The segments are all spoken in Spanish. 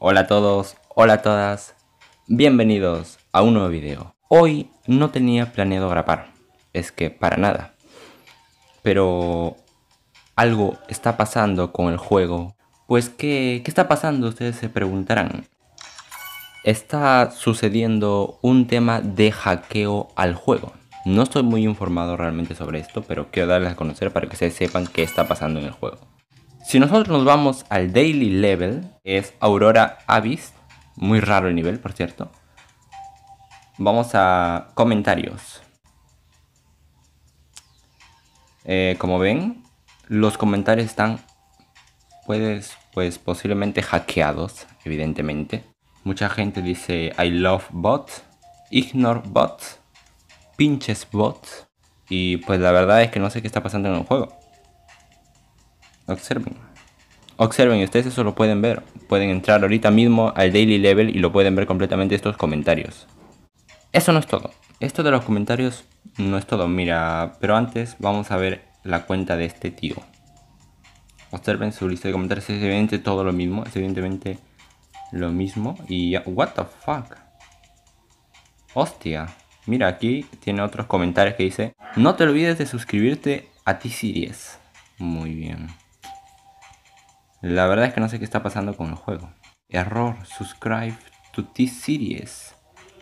Hola a todos, hola a todas, bienvenidos a un nuevo video. Hoy no tenía planeado grabar, es que para nada. Pero algo está pasando con el juego. Pues ¿qué está pasando? Ustedes se preguntarán. Está sucediendo un tema de hackeo al juego. No estoy muy informado realmente sobre esto, pero quiero darles a conocer para que ustedes sepan qué está pasando en el juego. Si nosotros nos vamos al Daily Level, es Aurora Abyss, muy raro el nivel, por cierto. Vamos a comentarios. Como ven, los comentarios están, pues posiblemente hackeados, evidentemente. Mucha gente dice I love bots, ignore bots, pinches bots. Y pues la verdad es que no sé qué está pasando en el juego. Observen, ustedes eso lo pueden ver. Pueden entrar ahorita mismo al Daily Level y lo pueden ver completamente estos comentarios. Eso no es todo. Esto de los comentarios no es todo, mira. Pero antes vamos a ver la cuenta de este tío. Observen su lista de comentarios. Es evidentemente todo lo mismo. Es evidentemente lo mismo. Y ya, what the fuck. Hostia. Mira, aquí tiene otros comentarios que dice: no te olvides de suscribirte a T-Series. Muy bien. La verdad es que no sé qué está pasando con el juego. Error, subscribe to T-Series.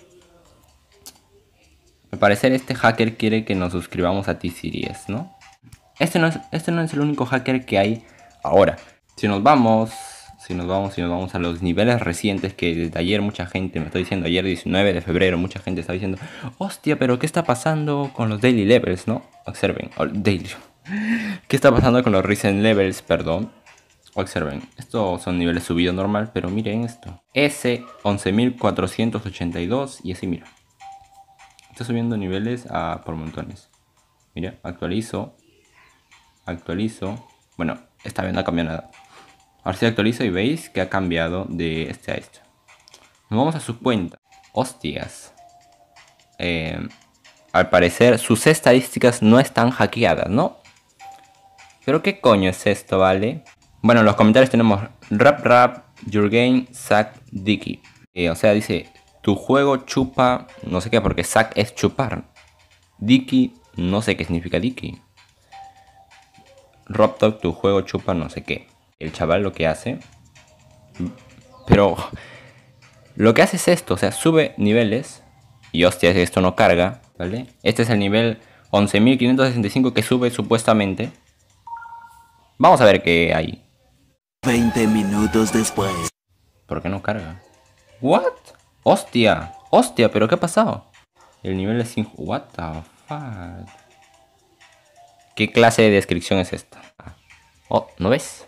Al parecer este hacker quiere que nos suscribamos a T-Series, ¿no? Este no es el único hacker que hay ahora. Si nos vamos a los niveles recientes, que desde ayer mucha gente me está diciendo, ayer 19 de febrero, mucha gente está diciendo, hostia, pero ¿qué está pasando con los daily levels, no? Observen, ¿qué está pasando con los recent levels, perdón? Observen, estos son niveles subidos normal, pero miren esto. S11.482 y así, mira. Está subiendo niveles por montones. Mira, actualizo. Bueno, esta vez no ha cambiado nada. Ahora sí actualizo y veis que ha cambiado de este a este. Nos vamos a su cuenta. Hostias. Al parecer sus estadísticas no están hackeadas, ¿no? Pero ¿qué coño es esto, vale? Bueno, en los comentarios tenemos rap, your game, suck, dicky. O sea, dice, tu juego chupa, no sé qué, porque suck es chupar. Dicky, no sé qué significa dicky. Robdog, tu juego chupa, no sé qué. El chaval lo que hace, pero lo que hace es esto, o sea, sube niveles. Y hostia, esto no carga, ¿vale? Este es el nivel 11.565 que sube supuestamente. Vamos a ver qué hay. 20 minutos después. ¿Por qué no carga? ¿What? Hostia, pero ¿qué ha pasado? El nivel es 5. What the fuck? ¿Qué clase de descripción es esta? Oh, ¿no ves?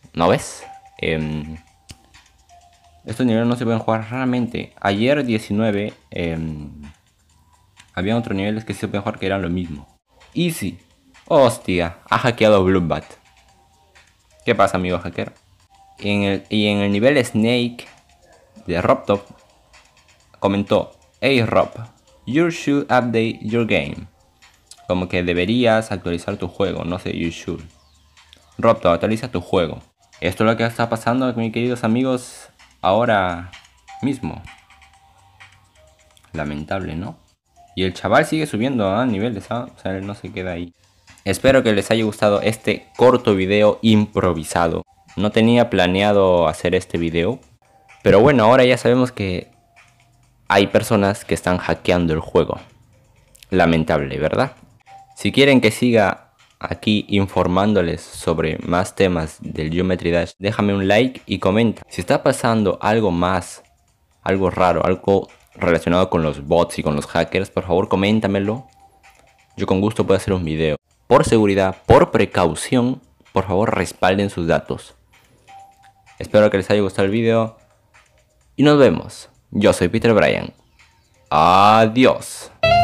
Estos niveles no se pueden jugar raramente. Ayer 19 había otros niveles que se pueden jugar que eran lo mismo. Easy. Hostia, ha hackeado Bloodbath. ¿Qué pasa, amigo hacker? Y en el nivel Snake de RobTop comentó: hey Rob, you should update your game. Como que deberías actualizar tu juego, no sé, you should. RobTop, actualiza tu juego. Esto es lo que está pasando, mis queridos amigos, ahora mismo. Lamentable, ¿no? Y el chaval sigue subiendo a niveles, ¿ah? O sea, él no se queda ahí. Espero que les haya gustado este corto video improvisado. No tenía planeado hacer este video, pero bueno, ahora ya sabemos que hay personas que están hackeando el juego. Lamentable, ¿verdad? Si quieren que siga aquí informándoles sobre más temas del Geometry Dash, déjame un like y comenta. Si está pasando algo más, algo raro, algo relacionado con los bots y con los hackers, por favor coméntamelo. Yo con gusto puedo hacer un video. Por seguridad, por precaución, por favor respalden sus datos. Espero que les haya gustado el video y nos vemos. Yo soy Peter Bryan. Adiós.